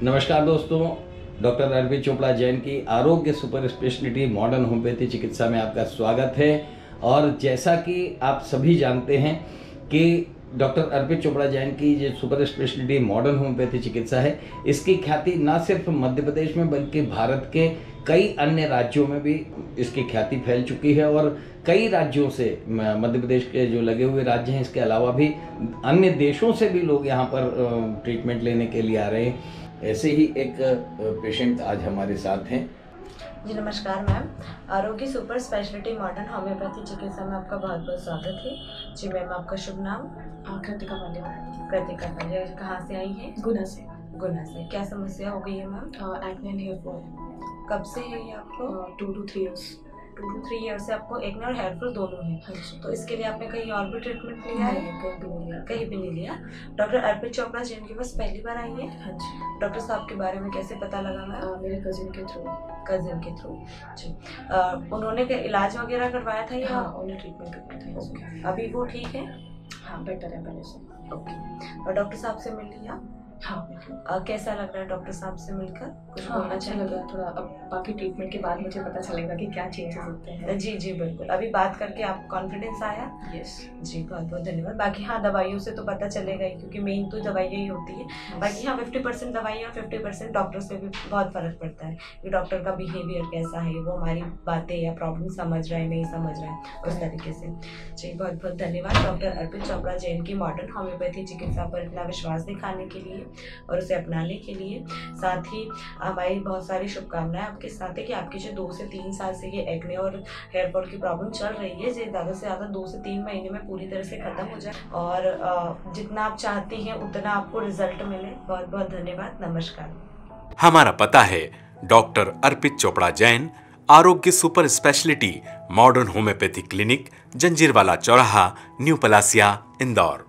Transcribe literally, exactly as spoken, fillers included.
नमस्कार दोस्तों, डॉक्टर अर्पित चोपड़ा जैन की आरोग्य सुपर स्पेशलिटी मॉडर्न होम्योपैथी चिकित्सा में आपका स्वागत है। और जैसा कि आप सभी जानते हैं कि डॉक्टर अर्पित चोपड़ा जैन की जो सुपर स्पेशलिटी मॉडर्न होम्योपैथी चिकित्सा है, इसकी ख्याति न सिर्फ मध्य प्रदेश में बल्कि भारत के कई अन्य राज्यों में भी इसकी ख्याति फैल चुकी है। और कई राज्यों से, मध्य प्रदेश के जो लगे हुए राज्य हैं, इसके अलावा भी अन्य देशों से भी लोग यहाँ पर ट्रीटमेंट लेने के लिए आ रहे हैं। ऐसे ही एक पेशेंट आज हमारे साथ हैं। जी नमस्कार मैम, आरोग्य सुपर स्पेशलिटी मॉडर्न होम्योपैथी चिकित्सा में आपका बहुत बहुत स्वागत है। जी मैम, आपका शुभ नाम? कृतिका पांडे। कृतिका पांडे, कहाँ से आई हैं? गुना से। गुना से। क्या समस्या हो गई है ma'am? Acne and hair fall. कब से है ये आपको? Two two three years. Two two three year से आपको एक्ने और हेयर फॉल दोनों है। हाँ जी। तो इसके लिए आपने कहीं और भी ट्रीटमेंट लिया है? कहीं भी नहीं लिया। कहीं भी नहीं लिया। डॉक्टर अर्पित चोपड़ा जैन के पास पहली बार आई है? हाँ जी। डॉक्टर साहब के बारे में कैसे पता लगा मैम? मेरे कजिन के थ्रू। कजिन के थ्रू। जी। आ, उन्होंने इलाज वगैरह करवाया था या? हाँ, उन्हें ट्रीटमेंट करवाया था। ओके। अभी वो ठीक है? हाँ, बेटर है पहले से। ओके। और डॉक्टर साहब से मिल लिया? हाँ। आ, कैसा लग रहा है डॉक्टर साहब से मिलकर? कुछ हाँ, बोलना अच्छा चाहिए? लगा थोड़ा। अब बाकी ट्रीटमेंट के बाद मुझे पता चलेगा कि क्या चेंजेस होते हैं। जी जी बिल्कुल। अभी बात करके आपको कॉन्फिडेंस आया? यस। जी बहुत बहुत धन्यवाद। बाकी हाँ, दवाइयों से तो पता चलेगा ही, क्योंकि मेन तो दवाइयाँ ही होती है। बाकी हाँ, फिफ्टी परसेंट दवाइयाँ और फिफ्टी परसेंट डॉक्टर से भी बहुत फर्क पड़ता है कि डॉक्टर का बिहेवियर कैसा है, वो हमारी बातें या प्रॉब्लम समझ रहा है नहीं समझ रहा है, उस तरीके से। जी बहुत बहुत धन्यवाद डॉक्टर अर्पित चोपड़ा जैन की मॉडर्न होम्योपैथी चिकित्सा पर इतना विश्वास दिखाने के लिए और उसे अपनाने के लिए। साथ ही हमारी बहुत सारी शुभकामनाएं आपके साथ है कि आपकी जो दो से तीन साल से ये एक्ने और हेयर फॉल की प्रॉब्लम चल रही है, ये ज़्यादा से ज़्यादा दो से तीन महीने में पूरी तरह से ख़त्म हो जाए और जितना आप चाहती हैं उतना आपको रिजल्ट मिले। बहुत बहुत धन्यवाद। नमस्कार। हमारा पता है डॉक्टर अर्पित Chopra Jain, Arogya super speciality modern homoeopathy clinic, Janjirwala Chauraha, New Palasia, Indore.